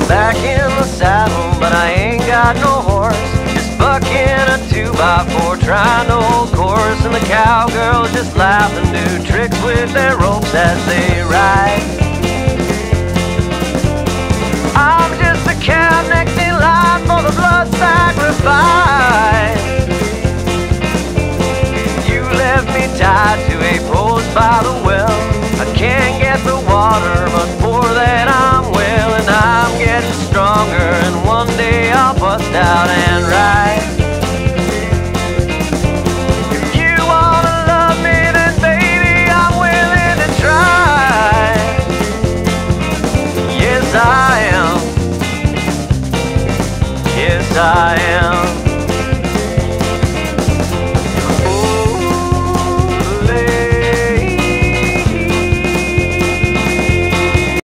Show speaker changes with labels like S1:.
S1: back in the saddle, but I ain't got no horse. Just bucking a 2x4, trying to hold course, and the cowgirls just laugh and do tricks with their ropes as they ride. I'm just a cow next in line for the blood sacrifice. You left me tied to a post by the well. I can't get the water, but for that I'm well, and I'm getting stronger, and one day I'll bust out and ride. If you wanna love me, then baby, I'm willing to try. Yes, I am. Yes, I am.